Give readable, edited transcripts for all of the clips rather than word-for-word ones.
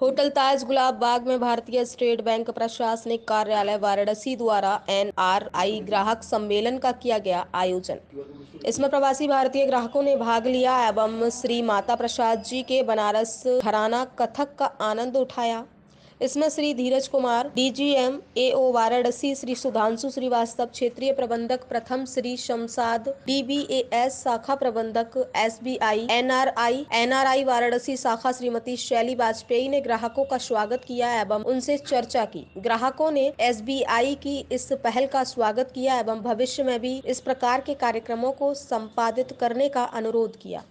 Hotel ताज गुलाब बाग में भारतीय state bank प्रशासनिक कार्यालय वाराणसी द्वारा NRI ग्राहक सम्मेलन का किया गया आयोजन। इसमें प्रवासी भारतीय ग्राहकों ने भाग लिया एवं श्री माता प्रसाद जी के बनारस घराना कथक का आनंद उठाया। इसमें श्री धीरज कुमार DGM AO वाराणसी, श्री सुधांशु श्रीवास्तव क्षेत्रीय प्रबंधक प्रथम, श्री शमशाद DBAS शाखा प्रबंधक SBI NRI वाराणसी शाखा श्रीमती शैली वाजपेयी ने ग्राहकों का स्वागत किया एवं उनसे चर्चा की। ग्राहकों ने SBI की इस पहल का स्वागत किया एवं भविष्य में भी इस प्रकार के कार्यक्रमों को संपादित करने का अनुरोध किया।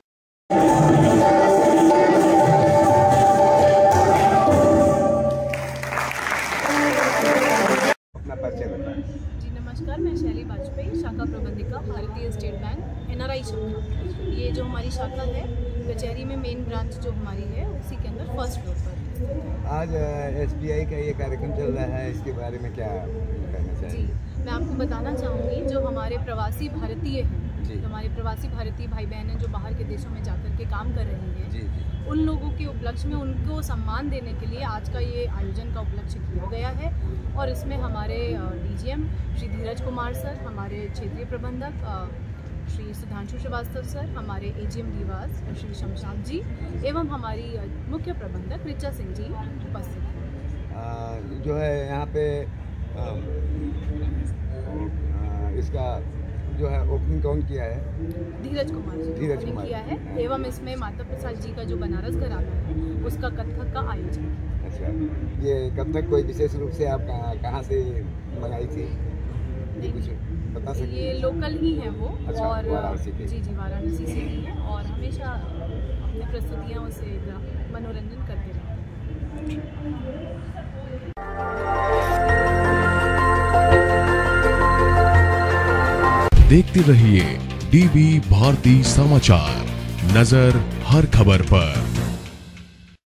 जी नमस्कार, मैं शैली वाजपेयी, शाखा प्रबंधिका, भारतीय स्टेट बैंक NRI शाखा। ये जो हमारी शाखा है कचहरी में मेन ब्रांच जो हमारी है उसी के अंदर फर्स्ट फ्लोर पर। आज SBI का ये कार्यक्रम चल रहा है, इसके बारे में क्या कहना चाहिए? जी मैं आपको बताना चाहूँगी, जो हमारे प्रवासी भारतीय हैं, जो हमारे प्रवासी भारतीय भाई बहन हैं जो बाहर के देशों में जाकर के काम कर रहे हैं, उन लोगों के उपलक्ष्य में उनको सम्मान देने के लिए आज का ये आयोजन का उपलक्ष्य किया गया है। और इसमें हमारे DGM श्री धीरज कुमार सर, हमारे क्षेत्रीय प्रबंधक श्री सुधांशु श्रीवास्तव सर, हमारे AGM निवास श्री शमशाद जी एवं हमारी मुख्य प्रबंधक ऋचा सिंह जी उपस्थित हैं। जो है यहाँ पे इसका जो है ओपनिंग कौन किया है? धीरज कुमार जी ने किया है एवं इसमें माता प्रसाद जी का जो बनारस घराना है उसका कथक का आयोजन। अच्छा, ये कथक कोई विशेष रूप से आप कहाँ से मंगाई थी? कुछ बता सकते? ये लोकल ही है वो। अच्छा, और जी वाराणसी से ही है और हमेशा अपनी प्रस्तुतियाँ उससे मनोरंजन करते रहते हैं। देखते रहिए DB भारती समाचार, नजर हर खबर पर।